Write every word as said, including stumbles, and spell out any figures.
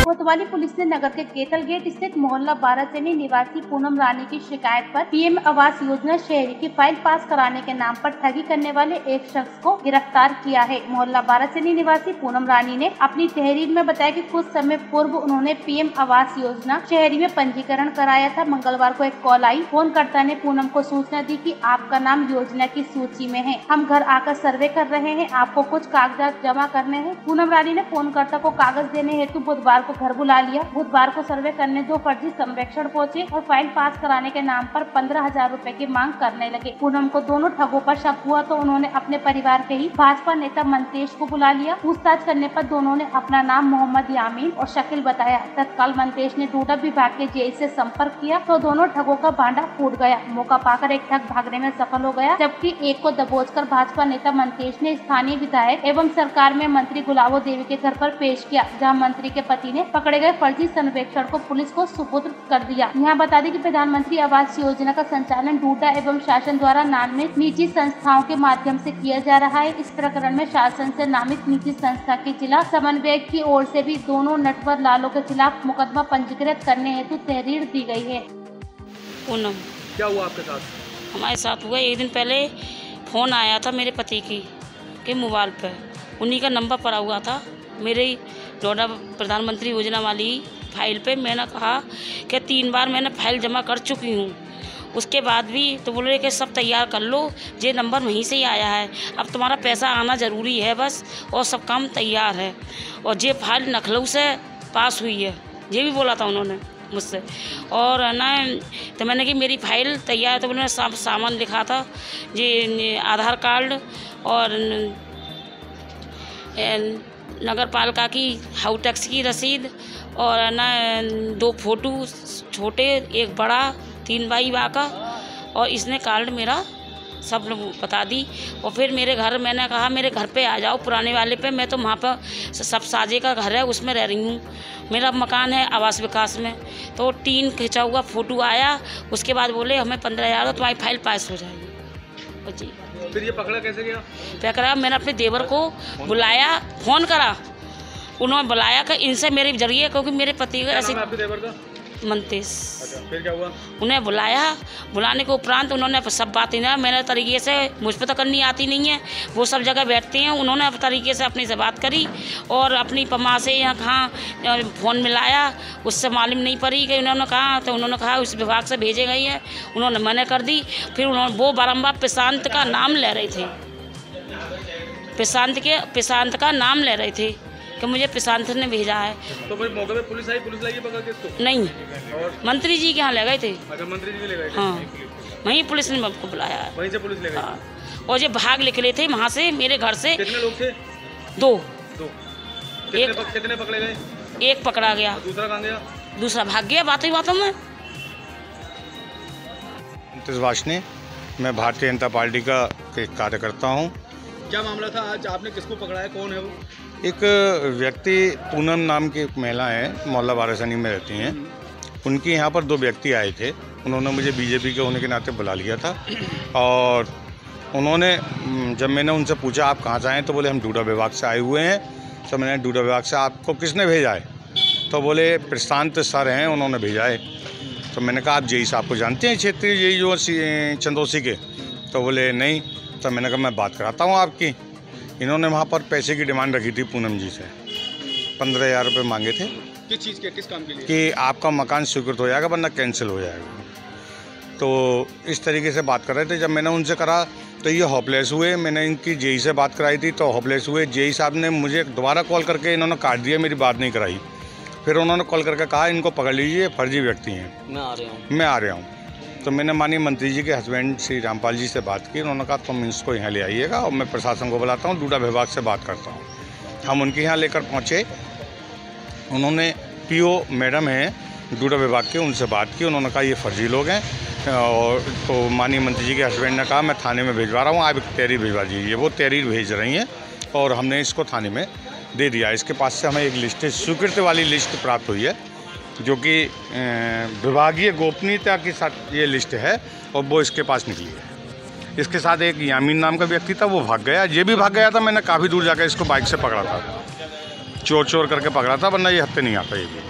कोतवाली पुलिस ने नगर के केतल गेट स्थित मोहल्ला बाराचनी निवासी पूनम रानी की शिकायत पर पीएम आवास योजना शहरी की फाइल पास कराने के नाम पर ठगी करने वाले एक शख्स को गिरफ्तार किया है। मोहल्ला बाराचनी निवासी पूनम रानी ने अपनी तहरीर में बताया कि कुछ समय पूर्व उन्होंने पीएम आवास योजना शहरी में पंजीकरण कराया था। मंगलवार को एक कॉल आई। फोनकर्ता ने पूनम को सूचना दी कि आपका नाम योजना की सूची में है, हम घर आकर सर्वे कर रहे हैं, आपको कुछ कागजात जमा करने हैं। पूनम रानी ने फोनकर्ता को कागज देने हेतु बुधवार को घर बुला लिया। बुधवार को सर्वे करने दो फर्जी सर्वेक्षण पहुंचे और फाइल पास कराने के नाम पर पंद्रह हजार रूपए की मांग करने लगे। पूनम को दोनों ठगों पर शक हुआ तो उन्होंने अपने परिवार के ही भाजपा नेता मंतेश को बुला लिया। पूछताछ करने पर दोनों ने अपना नाम मोहम्मद यामीन और शकील बताया। तत्काल मंतेश ने डोडा विभाग के जेई से संपर्क किया तो दोनों ठगों का भांडा फूट गया। मौका पाकर एक ठग भागने में सफल हो गया, जबकि एक को दबोचकर भाजपा नेता मंतेश ने स्थानीय विधायक एवं सरकार में मंत्री गुलाबो देवी के घर पर पेश किया, जहां मंत्री के पति ने पकड़े गए फर्जी सर्वेक्षण को पुलिस को सुपुर्द कर दिया। यहाँ बता दें कि प्रधानमंत्री आवास योजना का संचालन डोडा एवं शासन द्वारा नामित निजी संस्थाओं के माध्यम से किया जा रहा है। इस प्रकरण में शासन से नामित निजी संस्था के जिला समन्वयक की ओर से भी दोनों नटवर लालों के खिलाफ मुकदमा पंजीकृत करने हेतु तहरीर दी गई है। पूनम, क्या हुआ आपके साथ? हमारे साथ हुआ एक दिन पहले फ़ोन आया था मेरे पति की के मोबाइल पे, उन्हीं का नंबर पड़ा हुआ था मेरे डोडा प्रधानमंत्री योजना वाली फाइल पे। मैंने कहा कि तीन बार मैंने फाइल जमा कर चुकी हूँ, उसके बाद भी तो बोले कि सब तैयार कर लो, ये नंबर वहीं से ही आया है, अब तुम्हारा पैसा आना ज़रूरी है बस, और सब काम तैयार है। और ये फाइल लखनऊ से पास हुई है, ये भी बोला था उन्होंने मुझसे। और ना तो मैंने कि मेरी फाइल तैयार है, तो उन्होंने सब सामान लिखा था, ये आधार कार्ड और नगर पालिका की हाउस टैक्स की रसीद और ना दो फोटो छोटे एक बड़ा तीन बाई का, और इसने कार्ड मेरा सब लोग बता दी। और फिर मेरे घर मैंने कहा मेरे घर पे आ जाओ पुराने वाले पे, मैं तो वहाँ पर सब साजे का घर है उसमें रह रही हूँ, मेरा मकान है आवास विकास में। तो टीन खिंचा हुआ फ़ोटो आया, उसके बाद बोले हमें पंद्रह हज़ार तो तुम्हारी फाइल पास हो जाएगी। जी फिर ये पकड़ा कैसे गया? पकड़ा, मैंने अपने देवर को बुलाया, फ़ोन करा, उन्होंने बुलाया कि इनसे मेरे जरिए, क्योंकि मेरे पति का ऐसे देवर का मंतेश। अच्छा, फिर क्या हुआ? उन्हें बुलाया, बुलाने के उपरांत उन्होंने सब बातें ना मेरे तरीके से, मुझ पर तो करनी आती नहीं है, वो सब जगह बैठते हैं, उन्होंने अपने तरीके से अपनी से बात करी और अपनी पमा से यहाँ कहाँ फ़ोन मिलाया, उससे मालूम नहीं पड़ी कि उन्होंने कहा, तो उन्होंने कहा उस विभाग से भेजे गई है, उन्होंने मना कर दी। फिर उन्होंने वो बारम्बार प्रशांत का नाम ले रहे थे, प्रशांत के प्रशांत का नाम ले रहे थे कि मुझे प्रशांत ने भेजा है। तो फिर मौके पे पुलिस आई, पुलिस लाई पकड़ के इसको? नहीं, और मंत्री जी के यहाँ ले गए थे। अच्छा, मंत्री जी ले गए? हाँ, वहीं पुलिस ने आपको बुलाया है। वहीं से पुलिस ले गई? हाँ, और ये भाग निकले थे वहाँ से मेरे घर से। कितने लोग थे? दो। दो। कितने एक पक, कितने पकड़े गए? एक पकड़ा गया, दूसरा कहाँ गया? दूसरा भाग गया बातों ही बातों में। वाशने, मैं भारतीय जनता पार्टी का कार्यकर्ता हूँ। क्या मामला था आज? आपने किसको पकड़ा है, कौन है वो? एक व्यक्ति पूनम नाम की एक महिला है, मोहल्ला बाराचनी में रहती हैं, उनके यहाँ पर दो व्यक्ति आए थे। उन्होंने मुझे बीजेपी के होने के नाते बुला लिया था, और उन्होंने जब मैंने उनसे पूछा आप कहाँ से आए, तो बोले हम डोडा विभाग से आए हुए हैं। तो मैंने डोडा विभाग से आपको किसने भेजा है? तो बोले प्रशांत सर हैं, उन्होंने भेजा है। तो मैंने कहा आप जेई साहब को जानते हैं, क्षेत्रीय जेई जो चंदौसी के? तो बोले नहीं। तो मैंने कहा मैं बात कराता हूँ आपकी। इन्होंने वहाँ पर पैसे की डिमांड रखी थी पूनम जी से, पंद्रह हज़ार रुपये मांगे थे। किस चीज़ के, किस काम के लिए? कि आपका मकान स्वीकृत हो जाएगा वरना कैंसिल हो जाएगा। तो इस तरीके से बात कर रहे थे। जब मैंने उनसे करा तो ये होपलेस हुए। मैंने इनकी जेई से बात कराई थी तो होपलेस हुए। जेई साहब ने मुझे दोबारा कॉल करके इन्होंने काट दिया, मेरी बात नहीं कराई। फिर उन्होंने कॉल करके कहा इनको पकड़ लीजिए, फर्जी व्यक्ति हैं, मैं आ रहा हूँ मैं आ रहा हूँ। तो मैंने माननीय मंत्री जी के हस्बैंड श्री रामपाल जी से बात की। उन्होंने कहा तुम इसको यहाँ ले आइएगा और मैं प्रशासन को बुलाता हूँ, डोडा विभाग से बात करता हूँ। हम उनके यहाँ लेकर पहुँचे। उन्होंने पीओ मैडम हैं डोडा विभाग के, उनसे बात की। उन्होंने कहा ये फर्जी लोग हैं, और तो माननीय मंत्री जी के हस्बैंड ने कहा मैं थाने में भिजवा रहा हूँ, आप एक तहरीर भिजवा दीजिए। वो तहरीर भेज रही हैं और हमने इसको थाने में दे दिया। इसके पास से हमें एक लिस्ट, स्वीकृति वाली लिस्ट प्राप्त हुई है, जो कि विभागीय गोपनीयता के साथ ये लिस्ट है, और वो इसके पास निकली है। इसके साथ एक यामीन नाम का व्यक्ति था, वो भाग गया। ये भी भाग गया था, मैंने काफ़ी दूर जाकर इसको बाइक से पकड़ा था। चोर चोर करके पकड़ा था, वरना ये हत्थे नहीं आता ये भी।